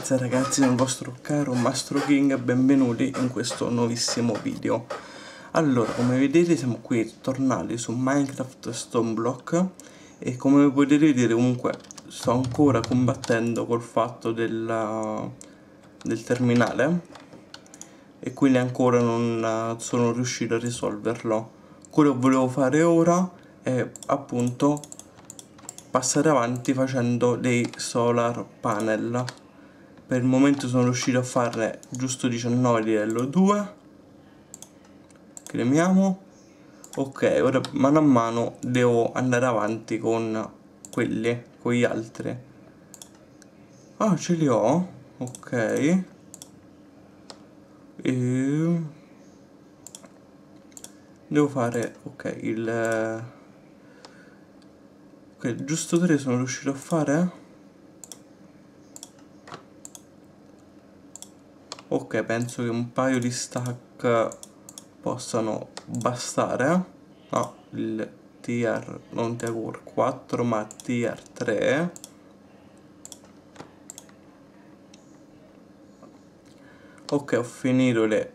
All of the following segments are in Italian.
ragazze e ragazzi del vostro caro Mastro King, benvenuti in questo nuovissimo video. Allora, come vedete siamo qui tornati su Minecraft Stoneblock e come potete vedere comunque sto ancora combattendo col fatto del terminale e quindi ancora non sono riuscito a risolverlo. Quello che volevo fare ora è appunto passare avanti facendo dei solar panel. Per il momento sono riuscito a farne giusto 19 livello 2. Cremiamo. Ok, ora mano a mano devo andare avanti con quelli, con gli altri. Ah, ce li ho. Ok. E devo fare, ok, ok, giusto 3 sono riuscito a fare. Ok, penso che un paio di stack possano bastare. No, il tier, non tier 4 ma tier 3. Ok, ho finito le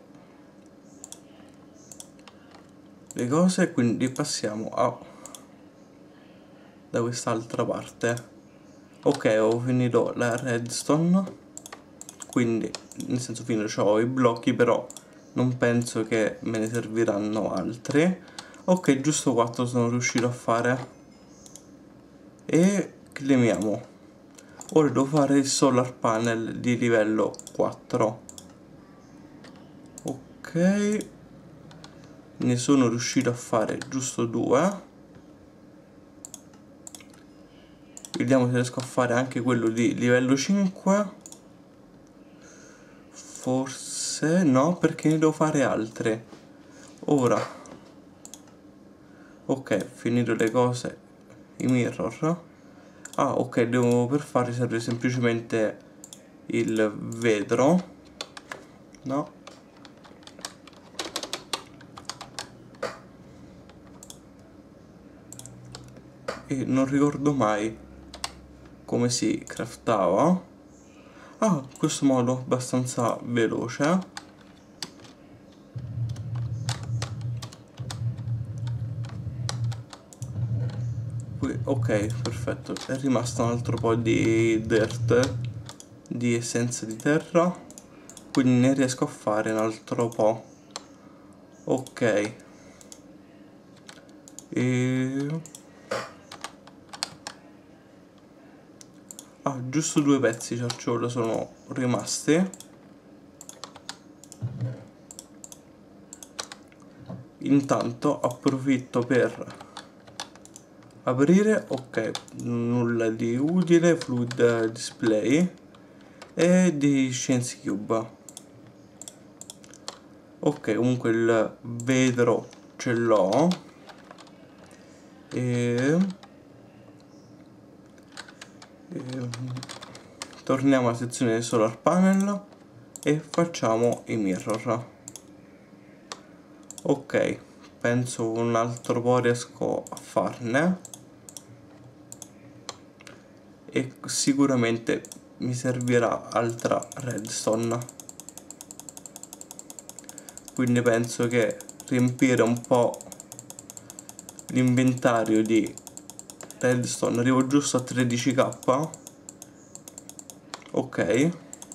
cose, quindi passiamo da quest'altra parte. Ok, ho finito la redstone, quindi nel senso finito, ho i blocchi, però non penso che me ne serviranno altri. Ok, giusto 4 sono riuscito a fare. E claimiamo. Ora devo fare il solar panel di livello 4. Ok, ne sono riuscito a fare giusto 2. Vediamo se riesco a fare anche quello di livello 5. Forse no, perché ne devo fare altre. Ora ok, finito le cose, i mirror. Ah, ok, per farli serve semplicemente il vetro. No, e non ricordo mai come si craftava. Ah, in questo modo abbastanza veloce. Ok, perfetto, è rimasto un altro po' di dirt, di essenza di terra, quindi ne riesco a fare un altro po'. Ok, e giusto 2 pezzi ciarciolo sono rimasti. Intanto approfitto per aprire. Ok, nulla di utile, fluid display e di scienze cube. Ok, comunque il vetro ce l'ho. E torniamo alla sezione dei solar panel e facciamo i mirror. Ok, penso un altro po' riesco a farne e sicuramente mi servirà altra redstone, quindi penso che riempire un po' l'inventario di redstone, arrivo giusto a 13k. Ok,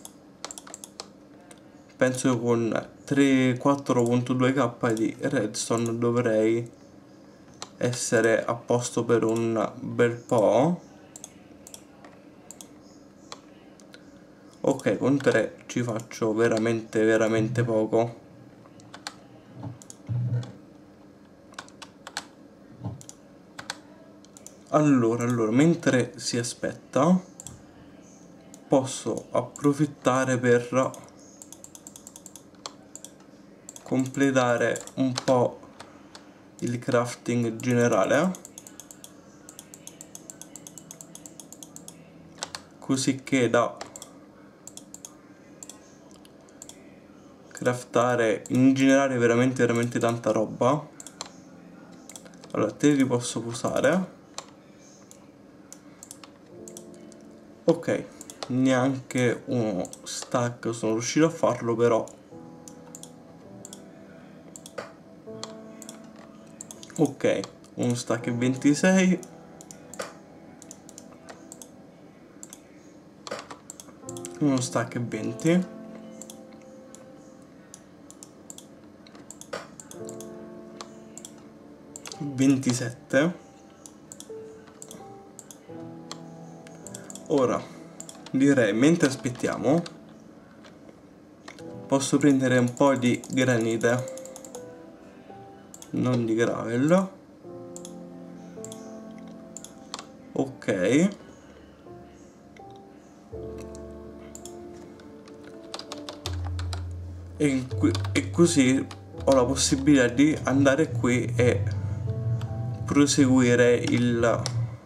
penso che con 4.2k di redstone dovrei essere a posto per un bel po'. Ok, con 3 ci faccio veramente poco. Allora, mentre si aspetta posso approfittare per completare un po' il crafting generale, così che da craftare in generale veramente tanta roba. Allora, te li posso usare. Ok, neanche uno stack sono riuscito a farlo, però ok, uno stack è 26, uno stack è 20, ventisette. Ora direi, mentre aspettiamo, posso prendere un po' di granite, non di gravel. Ok, e così ho la possibilità di andare qui e proseguire il...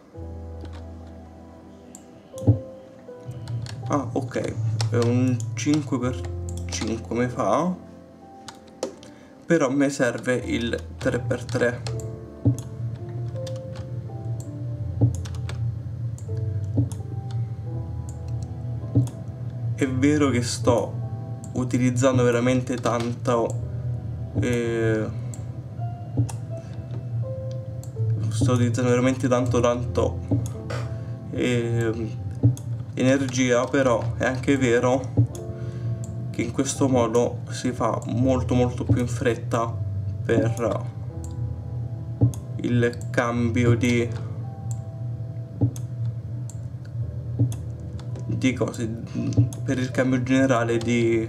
Ah, ok, è un 5x5 mi fa, però mi serve il 3x3. È vero che sto utilizzando veramente tanto energia, però è anche vero che in questo modo si fa molto più in fretta per il cambio di cose, per il cambio generale di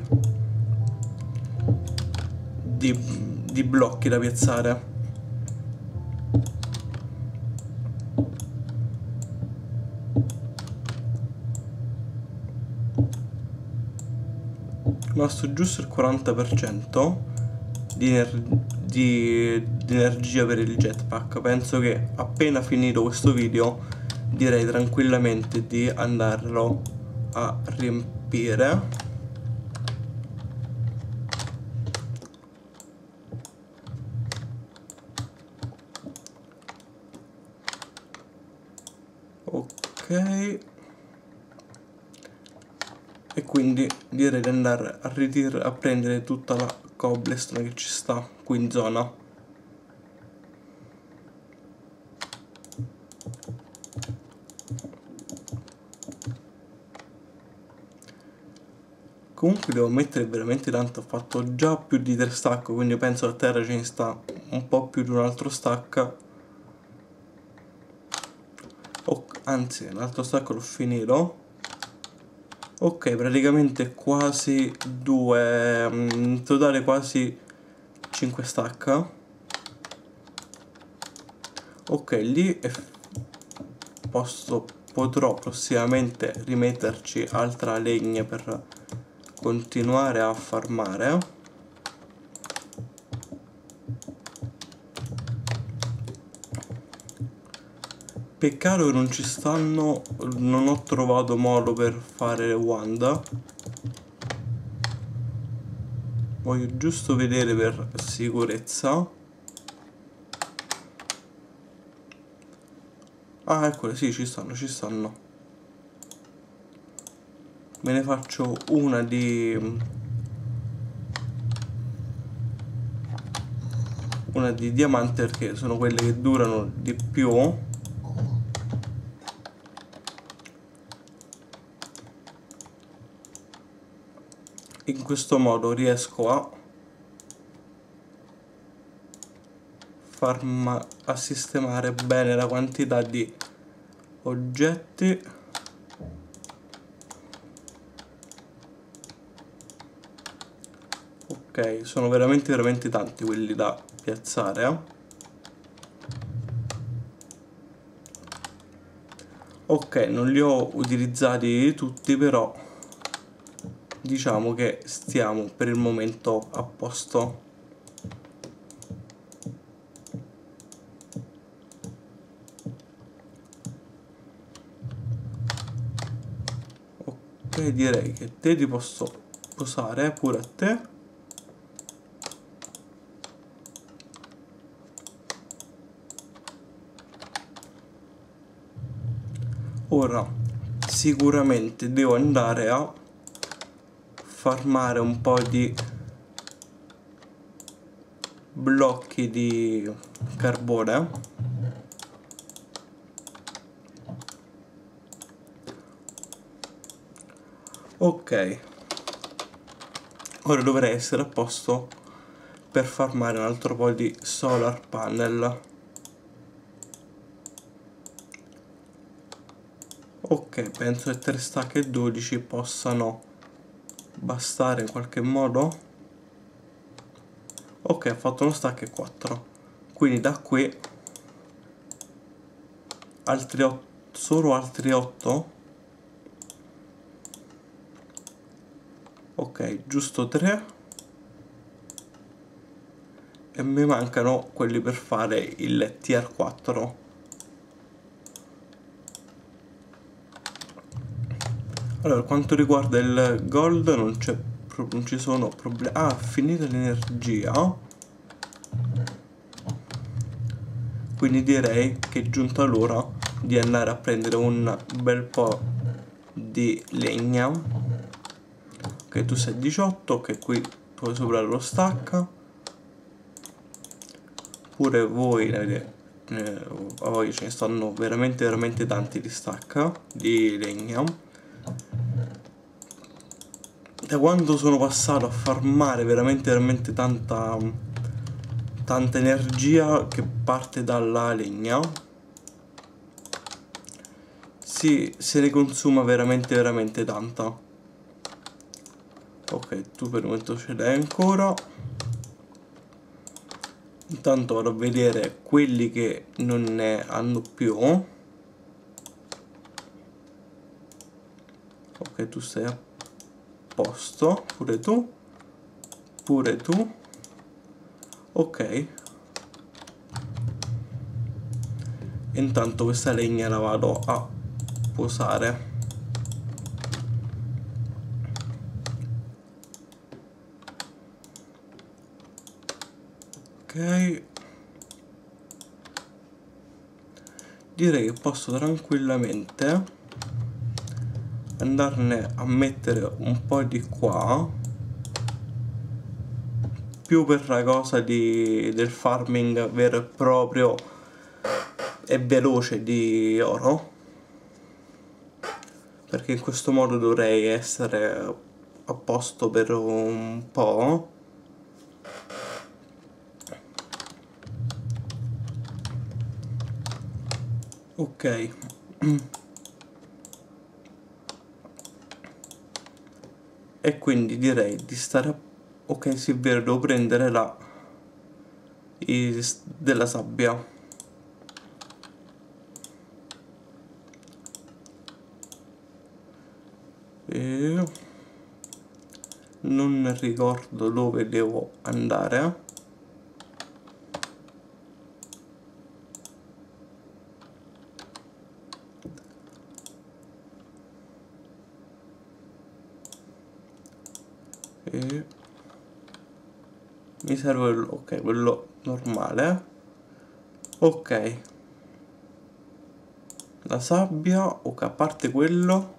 blocchi da piazzare. Basta giusto il 40% di energia per il jetpack. Penso che appena finito questo video direi tranquillamente di andarlo a riempire. Ok, e quindi direi di andare a prendere tutta la cobblestone che ci sta qui in zona. Comunque devo mettere veramente tanto, ho fatto già più di 3 stack, quindi penso a terra ce ne sta un po' più di un altro stack. Anzi, l'altro stack l'ho finito. Ok, praticamente quasi 2, in totale quasi 5 stack. Ok, lì potrò prossimamente rimetterci altra legna per continuare a farmare. Peccato che non ci stanno, non ho trovato modo per fare le wand. Voglio giusto vedere per sicurezza. Ah, eccole, sì, ci stanno. Me ne faccio una di diamante, perché sono quelle che durano di più. In questo modo riesco a sistemare bene la quantità di oggetti. Ok, sono veramente tanti quelli da piazzare. Ok, non li ho utilizzati tutti, però diciamo che stiamo per il momento a posto. Ok, direi che te ti posso posare pure a te. Ora sicuramente devo andare a farmare un po' di blocchi di carbone. Ok, ora dovrei essere a posto per farmare un altro po' di solar panel. Ok, penso che 3 stack e 12 possano bastare in qualche modo. Ok, ho fatto uno stack e 4, quindi da qui altri 8, solo altri 8. Ok, giusto 3 e mi mancano quelli per fare il tier 4. Allora, per quanto riguarda il gold non ci sono problemi. Ah, finita l'energia, quindi direi che è giunta l'ora di andare a prendere un bel po' di legna. Ok, tu sei 18, ok, qui puoi superare lo stack. Pure voi a voi ce ne stanno veramente tanti di stack di legna. Da quando sono passato a farmare veramente tanta energia che parte dalla legna, se ne consuma veramente tanta. Ok, tu per il momento ce l'hai ancora. Intanto vado a vedere quelli che non ne hanno più. Ok, tu sei a posto, pure tu. Ok, intanto questa legna la vado a posare. Ok, direi che posso tranquillamente andarne a mettere un po' di qua, più per la cosa del farming vero e proprio e veloce di oro, perché in questo modo dovrei essere a posto per un po'. Ok, e quindi direi di stare ok, sì, è vero, devo prendere della sabbia. E non ricordo dove devo andare. E mi serve ok, quello normale. Ok, la sabbia, ok, a parte quello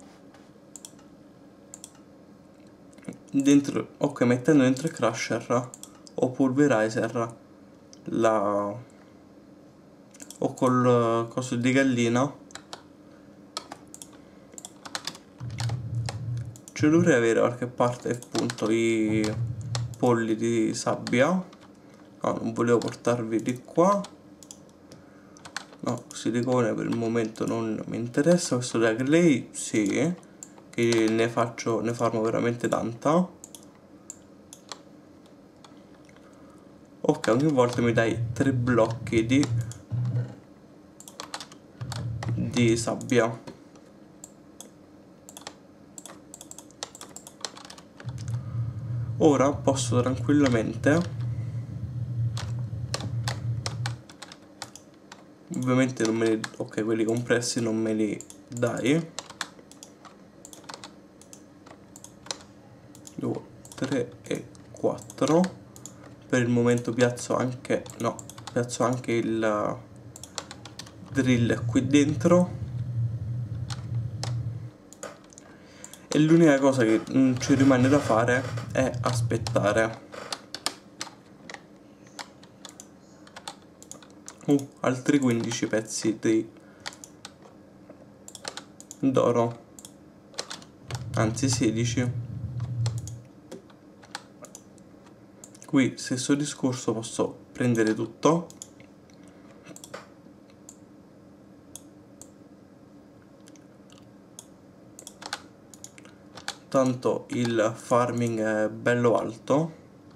dentro, ok, mettendo dentro il crusher o pulverizer o col coso di gallina ci dovrei avere da qualche parte appunto i polli di sabbia. No, non volevo portarvi di qua. No, silicone per il momento non mi interessa. Questo da clay sì, che ne farmo veramente tanta. Ok, ogni volta mi dai 3 blocchi di sabbia. Ora posso tranquillamente, ovviamente non me li, ok, quelli compressi non me li dai. 2, 3 e 4. Per il momento piazzo anche il drill qui dentro. e l'unica cosa che ci rimane da fare è aspettare. Altri 15 pezzi d'oro, anzi 16. Qui stesso discorso, posso prendere tutto, tanto il farming è bello alto.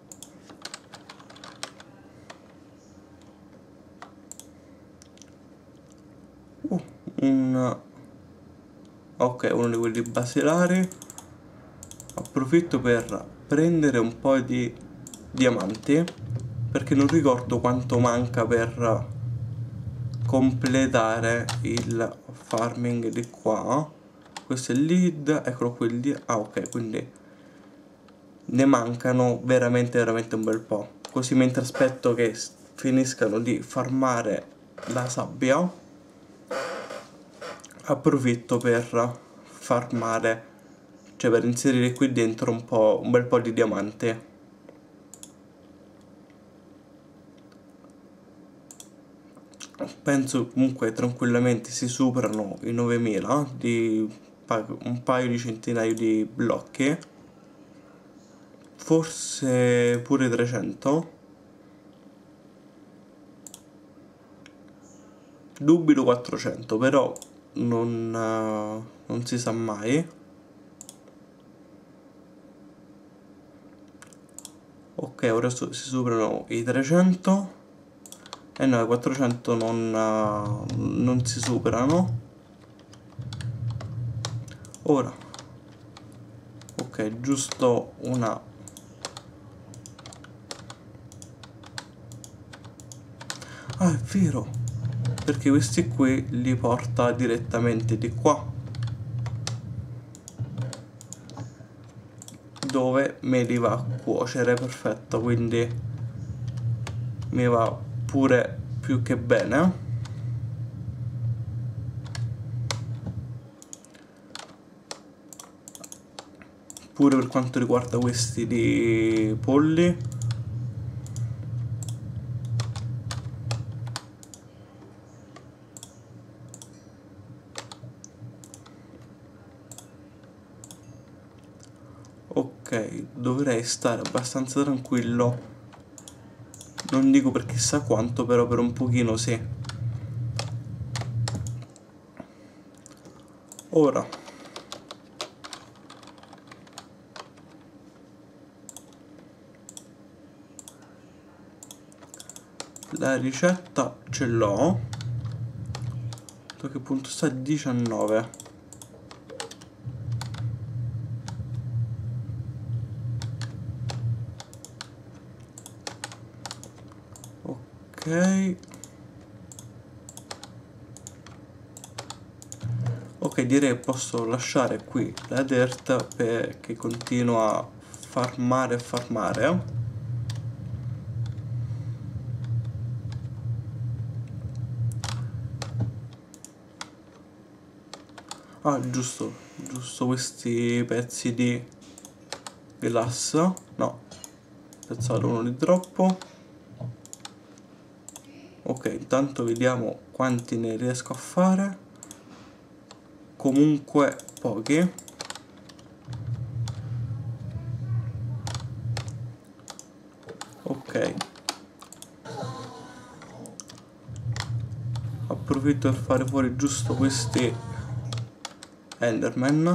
Ok, uno di quelli basilari. Approfitto per prendere un po' di diamanti, perché non ricordo quanto manca per completare il farming di qua. Questo è il lead, eccolo qui il lead. Ah, ok, quindi ne mancano veramente un bel po'. Così, mentre aspetto che finiscano di farmare la sabbia, approfitto per farmare, cioè per inserire qui dentro un bel po' di diamanti. Penso comunque tranquillamente si superano i 9000 di un paio di centinaio di blocchi, forse pure 300. Dubito 400, però non si sa mai. Ok, ora si superano i 300. E no, i 400 non si superano. Ora, ok, giusto una... Ah, è vero, perché questi qui li porta direttamente di qua, dove me li va a cuocere. Perfetto, quindi mi va pure più che bene. Pure per quanto riguarda questi di polli. Ok, dovrei stare abbastanza tranquillo, non dico per chissà quanto, però per un pochino sì. Ora la ricetta ce l'ho. Da che punto sta? 19. Ok. Ok, direi posso lasciare qui la dirt perché continua a farmare e farmare. Ah, giusto questi pezzi di glass. No, pensato uno di troppo. Ok, intanto vediamo quanti ne riesco a fare. Comunque pochi. Ok, approfitto per fare fuori giusto questi Enderman,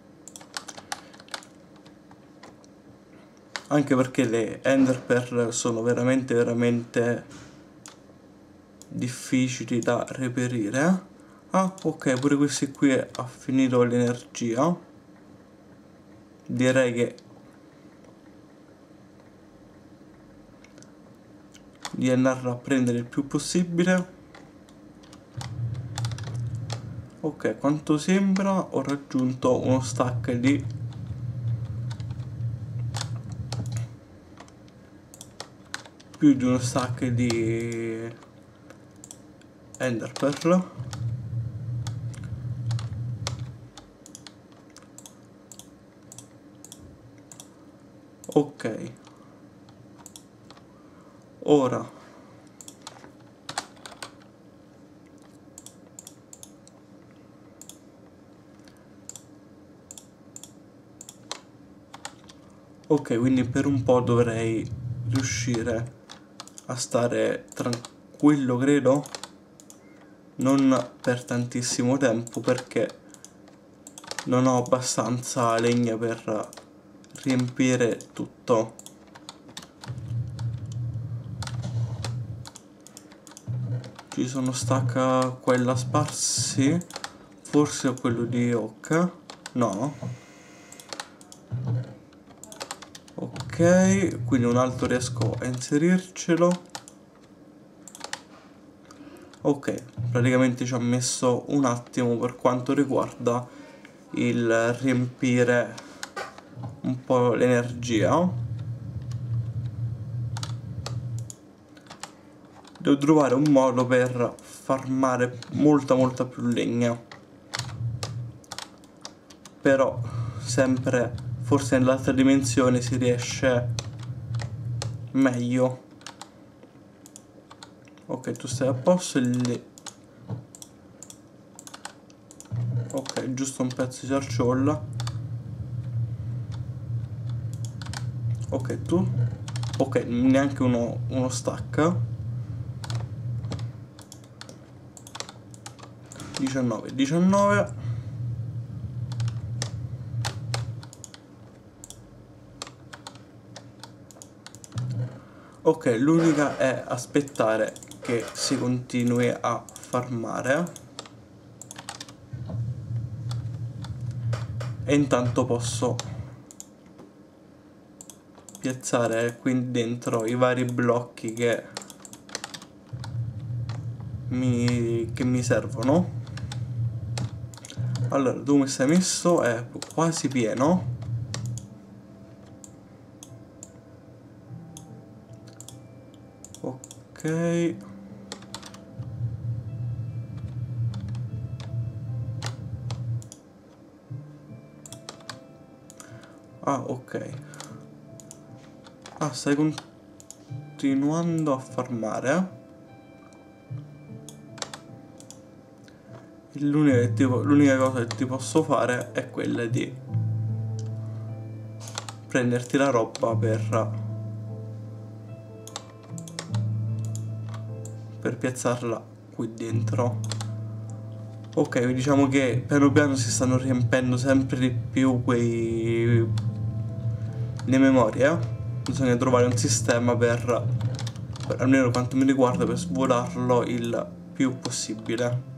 anche perché le Enderpearl sono veramente difficili da reperire. Ah, ok, pure questi qui ha finito l'energia. Direi che di andarla a prendere il più possibile. Ok, quanto sembra ho raggiunto uno stack di più di uno stack di Enderpearl. Ok, ora ok, quindi per un po' dovrei riuscire a stare tranquillo, credo, non per tantissimo tempo, perché non ho abbastanza legna per riempire tutto. Ci sono stack quella sparsi, forse quello di oak, no. Ok, quindi un altro riesco a inserircelo. Ok, praticamente ci ha messo un attimo per quanto riguarda il riempire un po' l'energia. Devo trovare un modo per farmare molta più legna, però sempre forse nell'altra dimensione si riesce meglio. Ok, tu stai a posto lì. Ok, giusto un pezzo di sarciolla. Ok, tu. Ok, neanche uno stack. 19. Ok, l'unica è aspettare che si continui a farmare. E intanto posso piazzare qui dentro i vari blocchi che mi servono. Allora, tu mi stai messo? È quasi pieno. Ok. Ah, ok. Ah, stai continuando a farmare. L'unica cosa che ti posso fare è quella di prenderti la roba per piazzarla qui dentro. Ok, diciamo che piano piano si stanno riempendo sempre di più le memorie. Bisogna trovare un sistema per almeno quanto mi riguarda, per svuotarlo il più possibile.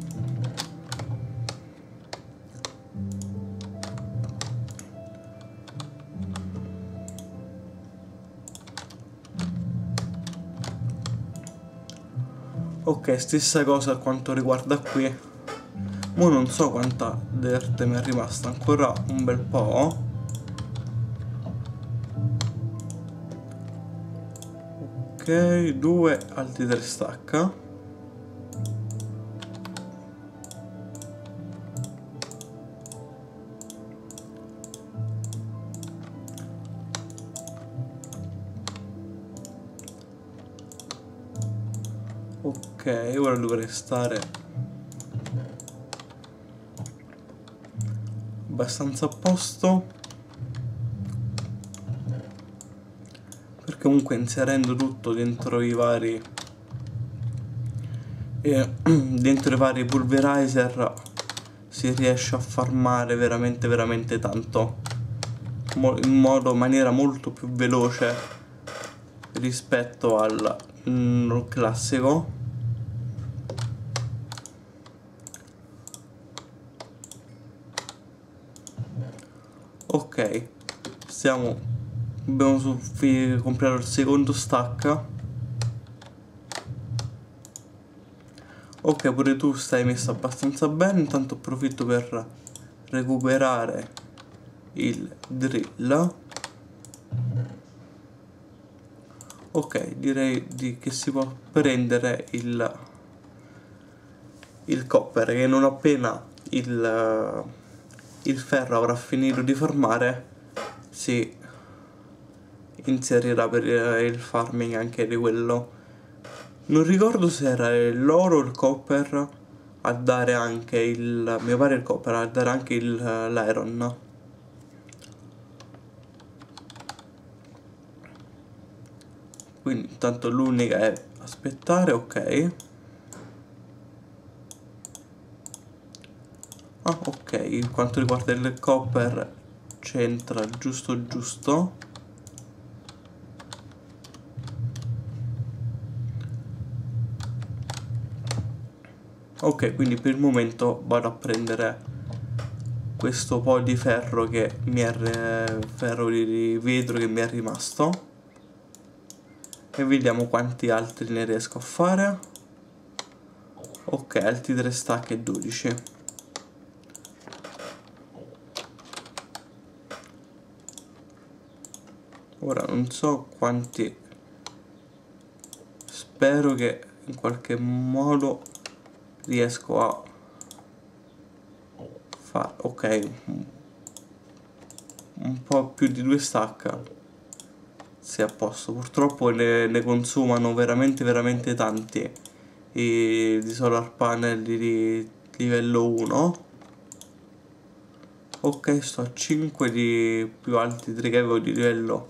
Ok, stessa cosa per quanto riguarda qui. Mo non so quanta derte mi è rimasta, ancora un bel po'. Ok, 2 altri 3 stacca. Ok, ora dovrei stare abbastanza a posto, perché comunque inserendo tutto dentro i vari dentro i vari pulverizer si riesce a farmare veramente tanto, in maniera molto più veloce rispetto al classico. Ok, abbiamo comprato il secondo stack. Ok, pure tu stai messo abbastanza bene, intanto approfitto per recuperare il drill. Ok, direi che si può prendere il copper, che non appena il ferro avrà finito di farmare si inserirà per il farming anche di quello. Non ricordo se era l'oro o il copper a dare anche il... mi pare il copper a dare anche l'iron. Quindi intanto l'unica è aspettare, ok. Ah, ok, quanto riguarda il copper c'entra giusto. Ok, quindi per il momento vado a prendere questo po' di ferro che mi è ferro di vetro che mi è rimasto e vediamo quanti altri ne riesco a fare. Ok, altri 3 stack e 12. Ora non so quanti, spero che in qualche modo riesco a fare, ok, un po' più di 2 stack sia a posto. Purtroppo ne consumano veramente tanti di solar panel di livello 1. Ok, sto a 5 di più alti 3 che avevo di livello.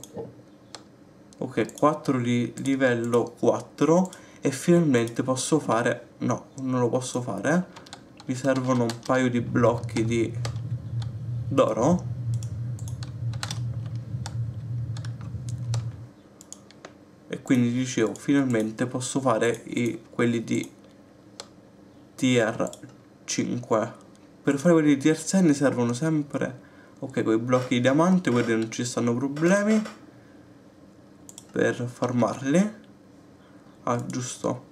Ok, 4 di livello 4 e finalmente posso fare... no, non lo posso fare. Mi servono un paio di blocchi di d'oro. E quindi dicevo, finalmente posso fare quelli di tier 5. Per fare quelli di tier 6 ne servono sempre... ok, quei blocchi di diamante, quelli non ci stanno problemi per farmarli. Ah, giusto.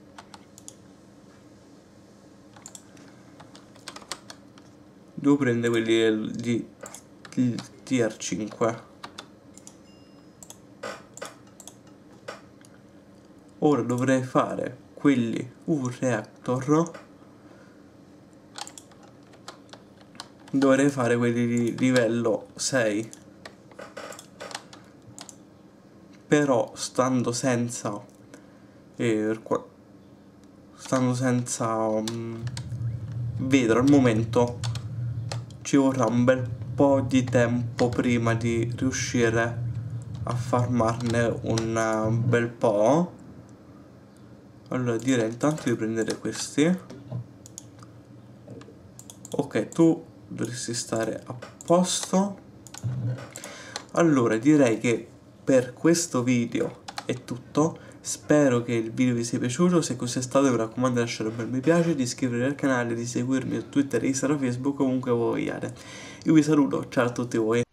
Devo prendere quelli di tier 5. Ora dovrei fare quelli reactor. Dovrei fare quelli di livello 6. Però stando senza vetro al momento ci vorrà un bel po' di tempo prima di riuscire a farmarne un bel po'. Allora direi intanto di prendere questi. Ok, tu dovresti stare a posto. Allora direi che per questo video è tutto. Spero che il video vi sia piaciuto. Se così è stato vi raccomando di lasciare un bel mi piace, di iscrivervi al canale, di seguirmi su Twitter, Instagram, Facebook, ovunque voi vogliate. Io vi saluto, ciao a tutti voi.